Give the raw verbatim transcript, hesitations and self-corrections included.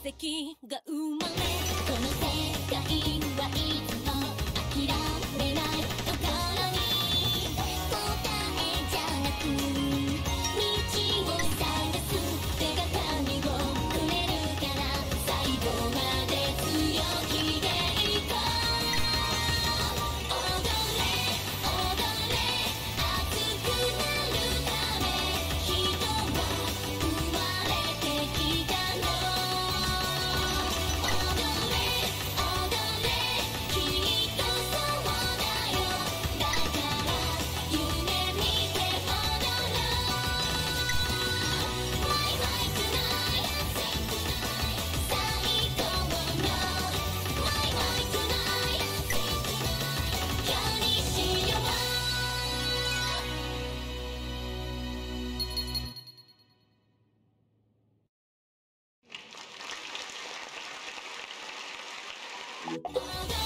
石が生まれ、この世界はいつも諦めないところに答えじゃなく道を探す手がかりをくれるから最後まで強気でいこう。踊れ踊れ熱くなるため人は生まれてきたの。踊れ踊れきっとそうだよ。だから夢見て踊ろう。ワイワイトゥナイト最高のワイワイトゥナイト今日にしよう。踊れ